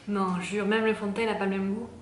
Non, jure, même le fond de teint n'a pas le même goût.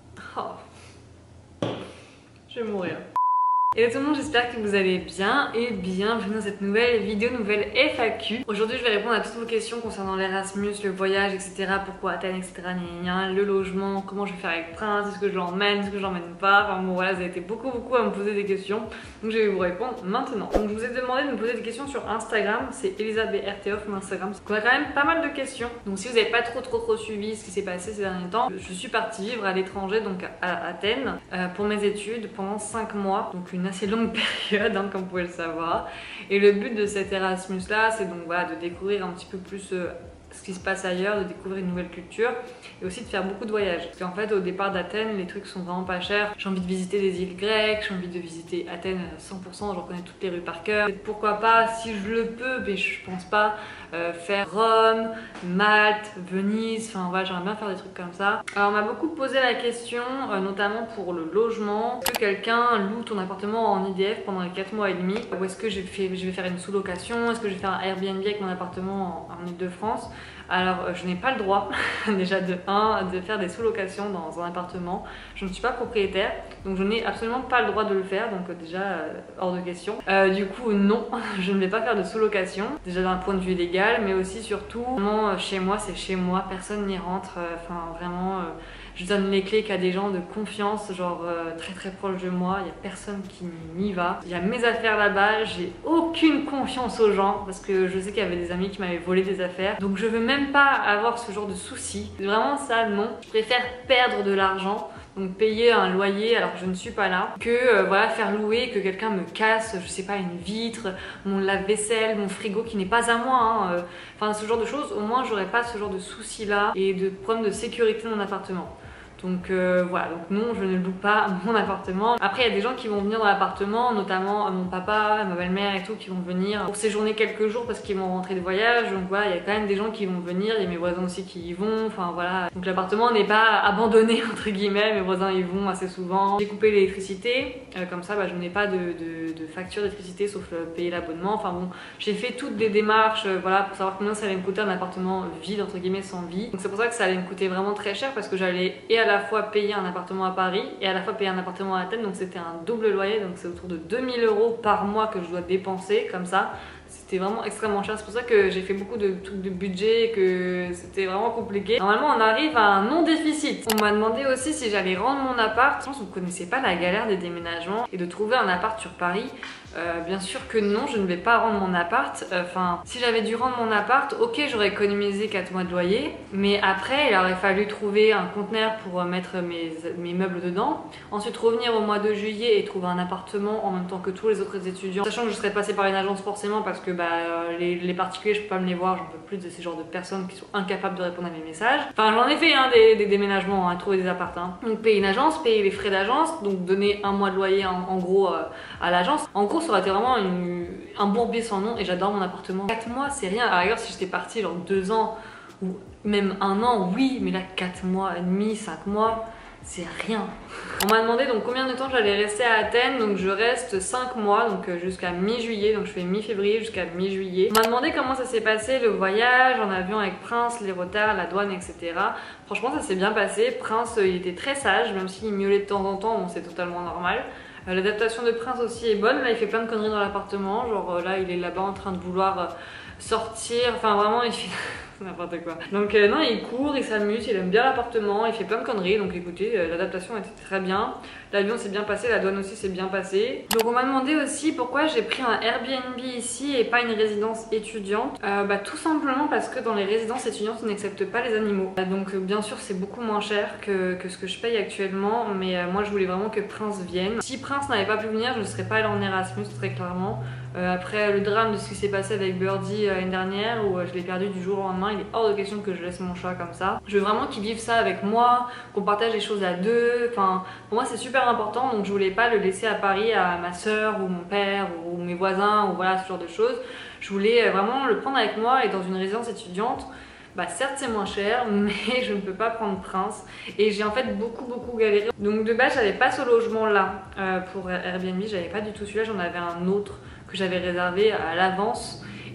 Oh, je vais mourir. Hello tout le monde, j'espère que vous allez bien et bienvenue dans cette nouvelle vidéo, nouvelle FAQ. Aujourd'hui je vais répondre à toutes vos questions concernant l'Erasmus, le voyage, etc. Pourquoi Athènes, etc. Le logement, comment je vais faire avec Prince, est-ce que je l'emmène, est-ce que je l'emmène pas. Enfin bon voilà, vous avez été beaucoup à me poser des questions. Donc je vais vous répondre maintenant. Donc je vous ai demandé de me poser des questions sur Instagram, c'est ElisaBRToff mon Instagram. Donc on a quand même pas mal de questions. Donc si vous n'avez pas trop suivi ce qui s'est passé ces derniers temps, je suis partie vivre à l'étranger, donc à Athènes, pour mes études pendant 5 mois. Donc une assez longue période, hein, comme vous pouvez le savoir. Et le but de cet Erasmus là, c'est donc voilà, de découvrir un petit peu plus ce qui se passe ailleurs, de découvrir une nouvelle culture et aussi de faire beaucoup de voyages. Parce qu'en fait, au départ d'Athènes, les trucs sont vraiment pas chers. J'ai envie de visiter des îles grecques, j'ai envie de visiter Athènes à 100%, j'en connais toutes les rues par cœur. Et pourquoi pas, si je le peux, mais je pense pas, faire Rome, Malte, Venise, enfin voilà, j'aimerais bien faire des trucs comme ça. Alors on m'a beaucoup posé la question, notamment pour le logement. Est-ce que quelqu'un loue ton appartement en IDF pendant les 4 mois et demi? Ou est-ce que je vais faire une sous-location? Est-ce que je vais faire un Airbnb avec mon appartement en Ile-de-France? Alors je n'ai pas le droit déjà de faire des sous-locations dans un appartement. Je ne suis pas propriétaire, donc je n'ai absolument pas le droit de le faire, donc déjà hors de question. Du coup non, je ne vais pas faire de sous-location, déjà d'un point de vue légal, mais aussi surtout, vraiment, chez moi c'est chez moi, personne n'y rentre, enfin vraiment... je donne les clés qu'à des gens de confiance, genre très proches de moi, il n'y a personne qui n'y va. Il y a mes affaires là-bas, j'ai aucune confiance aux gens parce que je sais qu'il y avait des amis qui m'avaient volé des affaires. Donc je veux même pas avoir ce genre de soucis. Vraiment ça, non. Je préfère perdre de l'argent, donc payer un loyer alors que je ne suis pas là, que voilà, faire louer, que quelqu'un me casse, je sais pas, une vitre, mon lave-vaisselle, mon frigo qui n'est pas à moi, hein. Enfin ce genre de choses, au moins j'aurais pas ce genre de soucis là et de problèmes de sécurité dans mon appartement. Donc voilà, donc non, je ne loue pas mon appartement. Après, il y a des gens qui vont venir dans l'appartement, notamment mon papa, ma belle-mère et tout, qui vont venir pour séjourner quelques jours parce qu'ils vont rentrer de voyage. Donc voilà, il y a quand même des gens qui vont venir, il y a mes voisins aussi qui y vont, enfin voilà. Donc l'appartement n'est pas abandonné, entre guillemets, mes voisins y vont assez souvent. J'ai coupé l'électricité, comme ça bah, je n'ai pas de facture d'électricité sauf payer l'abonnement. Enfin bon, j'ai fait toutes des démarches, voilà, pour savoir combien ça allait me coûter un appartement vide, entre guillemets, sans vie. Donc c'est pour ça que ça allait me coûter vraiment très cher parce que j'allais et à la fois payer un appartement à Paris et à la fois payer un appartement à Athènes, donc c'était un double loyer, donc c'est autour de 2000 € par mois que je dois dépenser comme ça. C'était vraiment extrêmement cher, c'est pour ça que j'ai fait beaucoup de trucs de budget, que c'était vraiment compliqué. Normalement on arrive à un non-déficit. On m'a demandé aussi si j'allais rendre mon appart. Je pense que vous connaissez pas la galère des déménagements et de trouver un appart sur Paris. Bien sûr que non, je ne vais pas rendre mon appart. Enfin, si j'avais dû rendre mon appart, ok, j'aurais économisé 4 mois de loyer, mais après il aurait fallu trouver un conteneur pour mettre mes meubles dedans, ensuite revenir au mois de juillet et trouver un appartement en même temps que tous les autres étudiants, sachant que je serais passée par une agence forcément parce que bah, les particuliers je peux pas me les voir, j'en peux plus de ces genres de personnes qui sont incapables de répondre à mes messages. Enfin j'en ai fait hein, des déménagements, hein, trouver des appartements. Donc payer une agence, payer les frais d'agence, donc donner un mois de loyer en gros à l'agence. En gros ça aurait été vraiment un bourbier sans nom et j'adore mon appartement. 4 mois c'est rien, à la rigueur si j'étais partie genre 2 ans ou même 1 an, oui, mais là 4 mois et demi, 5 mois, c'est rien. On m'a demandé donc combien de temps j'allais rester à Athènes, donc je reste 5 mois, donc jusqu'à mi-juillet, donc je fais mi-février jusqu'à mi-juillet. On m'a demandé comment ça s'est passé le voyage en avion avec Prince, les retards, la douane, etc. Franchement ça s'est bien passé, Prince il était très sage, même s'il miaulait de temps en temps, bon c'est totalement normal. L'adaptation de Prince aussi est bonne, là il fait plein de conneries dans l'appartement, genre là il est là-bas en train de vouloir sortir, enfin vraiment il fait n'importe quoi. Donc non, il court, il s'amuse, il aime bien l'appartement, il fait plein de conneries, donc écoutez, l'adaptation était très bien. L'avion s'est bien passé, la douane aussi s'est bien passée. Donc on m'a demandé aussi pourquoi j'ai pris un Airbnb ici et pas une résidence étudiante. Bah tout simplement parce que dans les résidences étudiantes on n'accepte pas les animaux. Donc bien sûr c'est beaucoup moins cher que ce que je paye actuellement, mais moi je voulais vraiment que Prince vienne. Si Prince n'avait pas pu venir, je ne serais pas allée en Erasmus très clairement. Après le drame de ce qui s'est passé avec Birdie l'année dernière où je l'ai perdu du jour au lendemain, il est hors de question que je laisse mon chat comme ça. Je veux vraiment qu'il vive ça avec moi, qu'on partage les choses à deux. Enfin, pour moi c'est super important, donc je voulais pas le laisser à Paris à ma soeur ou mon père ou mes voisins ou voilà ce genre de choses. Je voulais vraiment le prendre avec moi et dans une résidence étudiante. Bah certes c'est moins cher mais je ne peux pas prendre Prince et j'ai en fait beaucoup galéré. Donc de base j'avais pas ce logement là pour Airbnb, j'avais pas du tout celui-là, j'en avais un autre que j'avais réservé à l'avance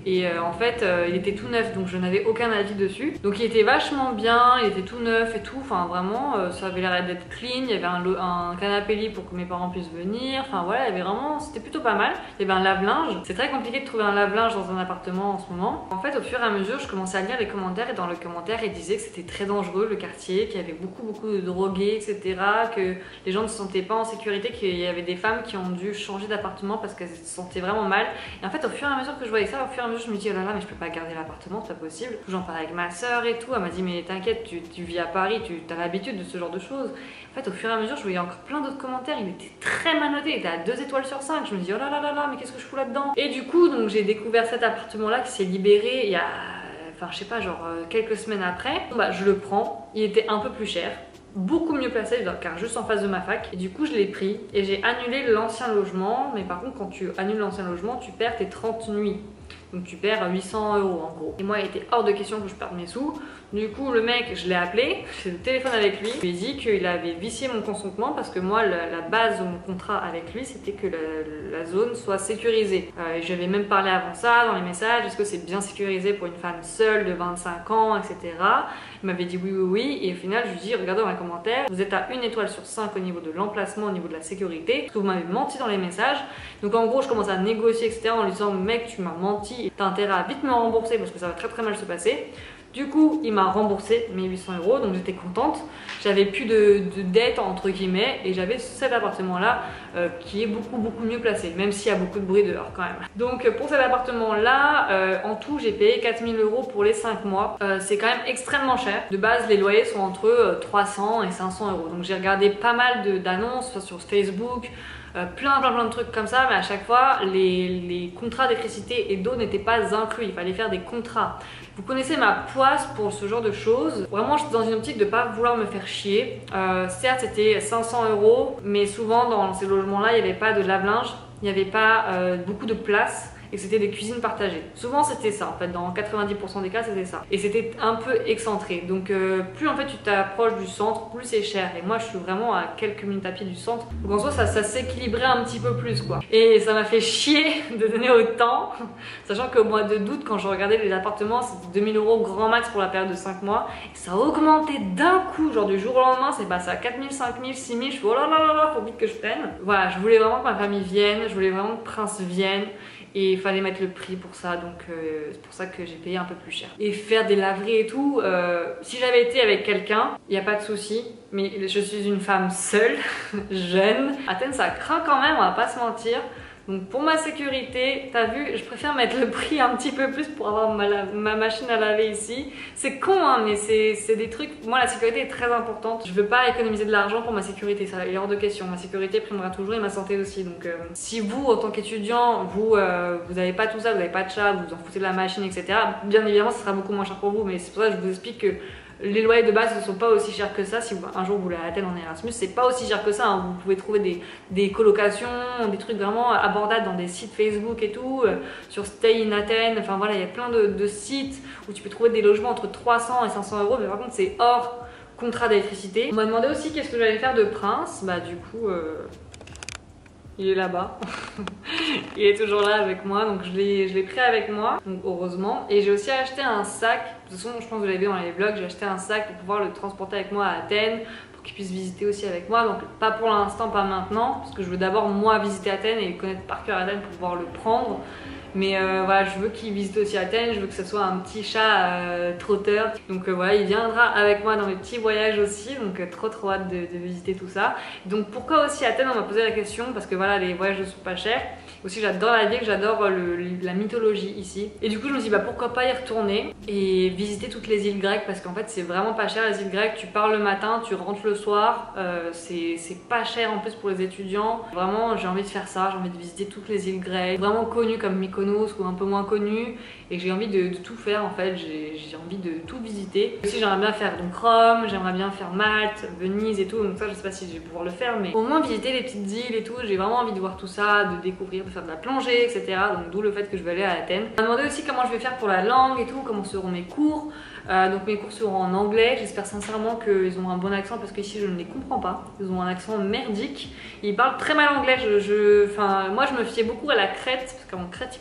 et en fait il était tout neuf, donc je n'avais aucun avis dessus. Donc il était vachement bien, il était tout neuf et tout, enfin vraiment ça avait l'air d'être clean, il y avait un canapé lit pour que mes parents puissent venir, enfin voilà, il y avait vraiment, c'était plutôt pas mal. Il y avait un lave-linge, c'est très compliqué de trouver un lave-linge dans un appartement en ce moment. En fait au fur et à mesure je commençais à lire les commentaires, et dans le commentaire ils disaient que c'était très dangereux le quartier, qu'il y avait beaucoup de drogués, etc., que les gens ne se sentaient pas en sécurité, qu'il y avait des femmes qui ont dû changer d'appartement parce qu'elles se sentaient vraiment mal. Et en fait au fur et à mesure que je voyais ça, au fur et à mesure je me dis oh là là mais je peux pas garder l'appartement, c'est pas possible. J'en parlais avec ma soeur et tout, elle m'a dit mais t'inquiète, tu vis à Paris, tu as l'habitude de ce genre de choses. En fait au fur et à mesure je voyais encore plein d'autres commentaires, il était très mal noté, il était à 2 étoiles sur 5. Je me dis oh là là là là mais qu'est-ce que je fous là-dedans. Et du coup donc j'ai découvert cet appartement là qui s'est libéré il y a, enfin je sais pas, genre quelques semaines après. Bah je le prends, il était un peu plus cher, beaucoup mieux placé car juste en face de ma fac, et du coup je l'ai pris et j'ai annulé l'ancien logement. Mais par contre quand tu annules l'ancien logement tu perds tes 30 nuits, donc tu perds 800 € en gros. Et moi il était hors de question que je perde mes sous. Du coup le mec je l'ai appelé, j'ai le téléphone avec lui, je lui ai dit qu'il avait vicié mon consentement parce que moi la base de mon contrat avec lui c'était que la zone soit sécurisée. Et j'avais même parlé avant ça dans les messages, est-ce que c'est bien sécurisé pour une femme seule de 25 ans, etc. Il m'avait dit oui, et au final je lui dis regardez dans les commentaires, vous êtes à 1 étoile sur 5 au niveau de l'emplacement, au niveau de la sécurité, parce que vous m'avez menti dans les messages. Donc en gros je commence à négocier, etc., en lui disant mec tu m'as menti, t'as intérêt à vite me rembourser parce que ça va très mal se passer. Du coup, il m'a remboursé mes 800 €, donc j'étais contente. J'avais plus de dette entre guillemets, et j'avais cet appartement-là qui est beaucoup mieux placé, même s'il y a beaucoup de bruit dehors quand même. Donc pour cet appartement-là, en tout, j'ai payé 4 000 € pour les 5 mois. C'est quand même extrêmement cher. De base, les loyers sont entre 300 et 500 €. Donc j'ai regardé pas mal d'annonces sur Facebook. Plein de trucs comme ça, mais à chaque fois les contrats d'électricité et d'eau n'étaient pas inclus, il fallait faire des contrats. Vous connaissez ma poisse pour ce genre de choses. Vraiment j'étais dans une optique de pas vouloir me faire chier. Certes c'était 500 €, mais souvent dans ces logements là il n'y avait pas de lave-linge, il n'y avait pas beaucoup de place, et que c'était des cuisines partagées. Souvent c'était ça en fait, dans 90% des cas c'était ça. Et c'était un peu excentré, donc plus en fait tu t'approches du centre, plus c'est cher. Et moi je suis vraiment à quelques minutes à pied du centre, donc en soi ça s'équilibrait un petit peu plus quoi. Et ça m'a fait chier de donner autant, sachant qu'au mois d'août quand je regardais les appartements c'était 2000 € grand max pour la période de 5 mois. Et ça a augmenté d'un coup, genre du jour au lendemain c'est passé à 4000, 5000, 6000, je fais oh là là là là, faut vite que je prenne. Voilà, je voulais vraiment que ma famille vienne, je voulais vraiment que Prince vienne. Et il fallait mettre le prix pour ça, donc c'est pour ça que j'ai payé un peu plus cher. Et faire des laveries et tout, si j'avais été avec quelqu'un, il n'y a pas de souci. Mais je suis une femme seule, jeune. Athènes ça craint quand même, on va pas se mentir. Donc pour ma sécurité, t'as vu, je préfère mettre le prix un petit peu plus pour avoir ma machine à laver ici. C'est con hein, mais c'est des trucs, moi la sécurité est très importante. Je veux pas économiser de l'argent pour ma sécurité, ça il est hors de question. Ma sécurité primera toujours et ma santé aussi. Donc si vous, en tant qu'étudiant, vous avez pas tout ça, vous n'avez pas de chat, vous vous en foutez de la machine, etc. Bien évidemment, ça sera beaucoup moins cher pour vous, mais c'est pour ça que je vous explique que les loyers de base ne sont pas aussi chers que ça. Si un jour vous voulez à Athènes en Erasmus, c'est pas aussi cher que ça hein. Vous pouvez trouver des colocations, des trucs vraiment abordables dans des sites Facebook et tout, sur Stay in Athènes, enfin voilà, il y a plein de sites où tu peux trouver des logements entre 300 et 500 €, mais par contre c'est hors contrat d'électricité. On m'a demandé aussi qu'est-ce que j'allais faire de Prince, bah du coup il est là-bas. Il est toujours là avec moi, donc je l'ai pris avec moi, donc heureusement. Et j'ai aussi acheté un sac, de toute façon je pense que vous l'avez vu dans les vlogs, j'ai acheté un sac pour pouvoir le transporter avec moi à Athènes, pour qu'il puisse visiter aussi avec moi. Donc pas pour l'instant, pas maintenant, parce que je veux d'abord moi visiter Athènes et connaître par cœur Athènes pour pouvoir le prendre. Mais voilà, je veux qu'il visite aussi Athènes, je veux que ce soit un petit chat trotteur. Donc voilà, il viendra avec moi dans mes petits voyages aussi, donc trop hâte de visiter tout ça. Donc pourquoi aussi Athènes, on m'a posé la question, parce que voilà, les voyages ne sont pas chers. Aussi j'adore la ville, j'adore la mythologie ici. Et du coup je me suis dit bah pourquoi pas y retourner et visiter toutes les îles grecques, parce qu'en fait c'est vraiment pas cher les îles grecques. Tu pars le matin, tu rentres le soir, c'est pas cher en plus pour les étudiants. Vraiment j'ai envie de faire ça, j'ai envie de visiter toutes les îles grecques, vraiment connues comme Mykonos ou un peu moins connues. Et j'ai envie de tout faire en fait, j'ai envie de tout visiter. Aussi j'aimerais bien faire donc Rome, j'aimerais bien faire Malte, Venise et tout, donc ça je sais pas si je vais pouvoir le faire, mais au moins visiter les petites îles et tout, j'ai vraiment envie de voir tout ça, de découvrir, de faire de la plongée, etc. Donc d'où le fait que je vais aller à Athènes. On m'a demandé aussi comment je vais faire pour la langue et tout, comment seront mes cours. Donc mes cours seront en anglais, j'espère sincèrement qu'ils ont un bon accent parce qu'ici je ne les comprends pas. Ils ont un accent merdique, ils parlent très mal anglais, enfin, moi je me fiais beaucoup à la Crète, parce qu'en Crète ils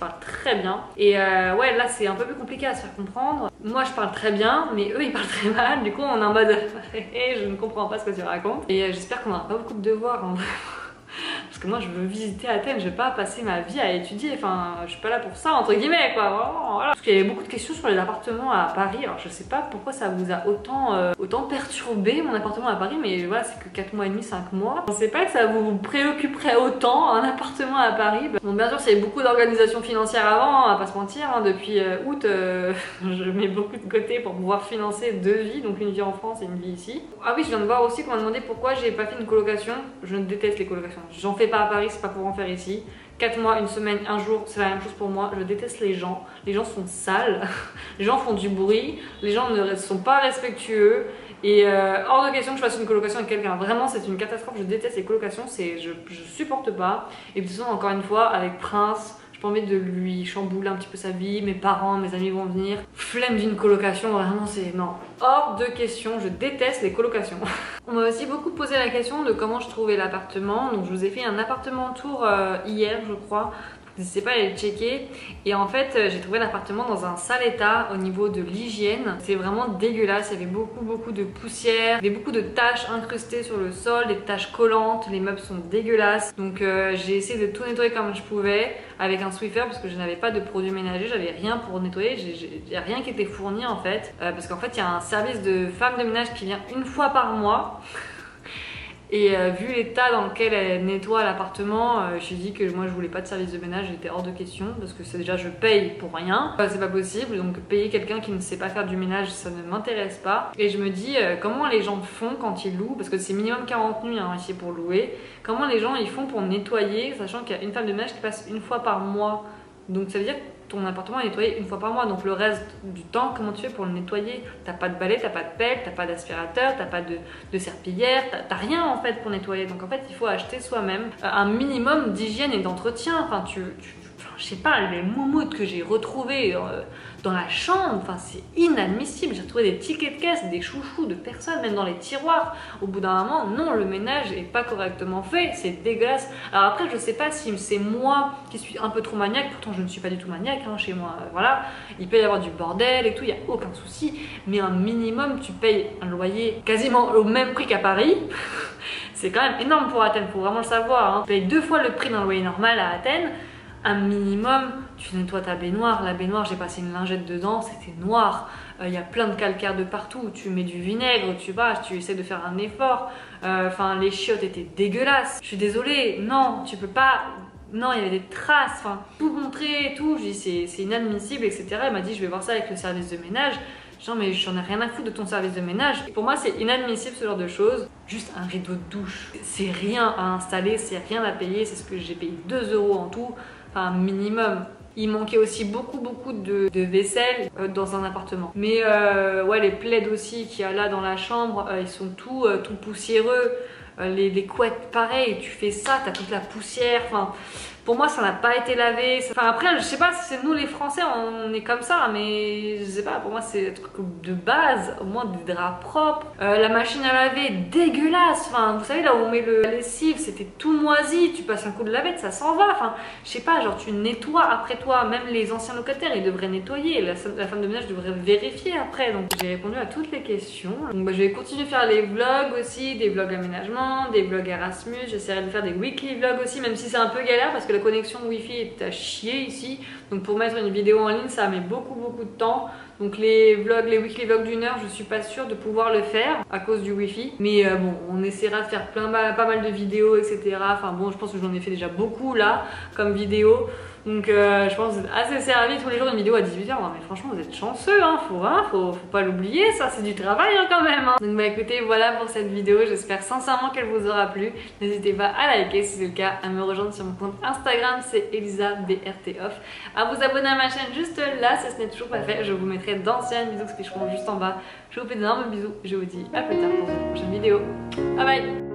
parle très bien. Et ouais, là c'est un peu plus compliqué à se faire comprendre. Moi je parle très bien, mais eux ils parlent très mal. Du coup on est en mode je ne comprends pas ce que tu racontes. Et j'espère qu'on n'aura pas beaucoup de devoirs en vrai. Parce que moi je veux visiter Athènes, je vais pas passer ma vie à étudier, enfin je suis pas là pour ça entre guillemets quoi, vraiment, voilà. Parce qu'il y avait beaucoup de questions sur les appartements à Paris, alors je sais pas pourquoi ça vous a autant perturbé mon appartement à Paris, mais voilà c'est que 4 mois et demi, 5 mois. Je sais pas que ça vous préoccuperait autant un appartement à Paris. Bon bien sûr c'est beaucoup d'organisation financière avant, on va pas se mentir, hein. Depuis août je mets beaucoup de côté pour pouvoir financer 2 vies, donc une vie en France et une vie ici. Ah oui je viens de voir aussi qu'on m'a demandé pourquoi j'ai pas fait une colocation, je déteste les colocations. J'en fais pas à Paris, c'est pas pour en faire ici. 4 mois, une semaine, un jour, c'est la même chose pour moi. Je déteste les gens sont sales, les gens font du bruit, les gens ne sont pas respectueux. Et hors de question que je fasse une colocation avec quelqu'un. Vraiment, c'est une catastrophe. Je déteste les colocations, je supporte pas. Et puis, de toute façon, encore une fois, avec Prince, j'ai pas envie de lui chambouler un petit peu sa vie. Mes parents, mes amis vont venir. Flemme d'une colocation, vraiment, c'est non. Hors de question, je déteste les colocations. On m'a aussi beaucoup posé la question de comment je trouvais l'appartement. Donc, je vous ai fait un appartement tour hier, je crois. N'hésitez pas à aller le checker. Et en fait j'ai trouvé l'appartement dans un sale état au niveau de l'hygiène. C'est vraiment dégueulasse, il y avait beaucoup de poussière, il y avait beaucoup de taches incrustées sur le sol, des taches collantes, les meubles sont dégueulasses. Donc j'ai essayé de tout nettoyer comme je pouvais avec un Swiffer parce que je n'avais pas de produits ménagers, j'avais rien pour nettoyer, j'ai rien qui était fourni en fait. Parce qu'en fait il y a un service de femme de ménage qui vient une fois par mois. Et vu l'état dans lequel elle nettoie l'appartement, j'ai dit que moi je voulais pas de service de ménage, j'étais hors de question parce que c'est déjà je paye pour rien, c'est pas possible, donc payer quelqu'un qui ne sait pas faire du ménage ça ne m'intéresse pas. Et je me dis comment les gens font quand ils louent, parce que c'est minimum 40 nuits hein, ici pour louer, comment les gens ils font pour nettoyer, sachant qu'il y a une femme de ménage qui passe une fois par mois, donc ça veut dire que ton appartement est nettoyé une fois par mois, donc le reste du temps, comment tu fais pour le nettoyer? T'as pas de balai, t'as pas de pelle, t'as pas d'aspirateur, t'as pas de serpillière, t'as rien en fait pour nettoyer. Donc en fait, il faut acheter soi-même un minimum d'hygiène et d'entretien. Enfin, je sais pas, les moumoutes que j'ai retrouvées dans la chambre, enfin c'est inadmissible. J'ai retrouvé des tickets de caisse, des chouchous de personnes, même dans les tiroirs. Au bout d'un moment, non, le ménage est pas correctement fait, c'est dégueulasse. Alors après, je sais pas si c'est moi qui suis un peu trop maniaque, pourtant je ne suis pas du tout maniaque hein, chez moi, voilà. Il peut y avoir du bordel et tout, il y a aucun souci, mais un minimum, tu payes un loyer quasiment au même prix qu'à Paris. C'est quand même énorme pour Athènes, faut vraiment le savoir. Hein. Tu payes 2 fois le prix d'un loyer normal à Athènes. Un minimum, tu nettoies ta baignoire. La baignoire, j'ai passé une lingette dedans, c'était noir. Il y a plein de calcaire de partout. Tu mets du vinaigre, tu essaies de faire un effort. Enfin, les chiottes étaient dégueulasses. Je suis désolée, non, tu peux pas. Non, il y avait des traces, enfin, tout montrer et tout. Je dis c'est inadmissible, etc. Elle m'a dit je vais voir ça avec le service de ménage. Genre mais j'en ai rien à foutre de ton service de ménage. Et pour moi c'est inadmissible ce genre de choses. Juste un rideau de douche, c'est rien à installer, c'est rien à payer. C'est ce que j'ai payé 2 € en tout, enfin minimum. Il manquait aussi beaucoup de vaisselle dans un appartement. Mais ouais, les plaids aussi qu'il y a là dans la chambre, ils sont tout poussiéreux. Les couettes pareil, tu fais ça, t'as toute la poussière, enfin pour moi ça n'a pas été lavé. Enfin après je sais pas si c'est nous les Français on est comme ça, mais je sais pas, pour moi c'est un truc de base, au moins des draps propres. La machine à laver dégueulasse, enfin vous savez là où on met la lessive, c'était tout moisi, tu passes un coup de lavette ça s'en va, enfin je sais pas, genre tu nettoies après toi, même les anciens locataires ils devraient nettoyer, la femme de ménage devrait vérifier après. Donc j'ai répondu à toutes les questions. Donc bah, je vais continuer à faire les vlogs aussi, des vlogs aménagement, des vlogs Erasmus, j'essaierai de faire des weekly vlogs aussi, même si c'est un peu galère parce que la connexion wifi est à chier ici, donc pour mettre une vidéo en ligne ça met beaucoup de temps. Donc les weekly vlogs d'1 heure, je suis pas sûre de pouvoir le faire à cause du wifi, mais bon on essaiera de faire pas mal de vidéos etc. Enfin bon je pense que j'en ai fait déjà beaucoup là comme vidéo. Donc je pense que vous êtes assez servis tous les jours une vidéo à 18 h. Non mais franchement vous êtes chanceux hein, faut pas l'oublier, ça c'est du travail hein, quand même hein. Donc bah écoutez voilà pour cette vidéo, j'espère sincèrement qu'elle vous aura plu. N'hésitez pas à liker si c'est le cas, à me rejoindre sur mon compte Instagram, c'est ElisaBRTOff, à vous abonner à ma chaîne juste là si ce n'est toujours pas fait. Je vous mettrai d'anciennes vidéos qui s'afficheront juste en bas. Je vous fais d'énormes bisous, je vous dis à plus tard pour une prochaine vidéo. Bye bye.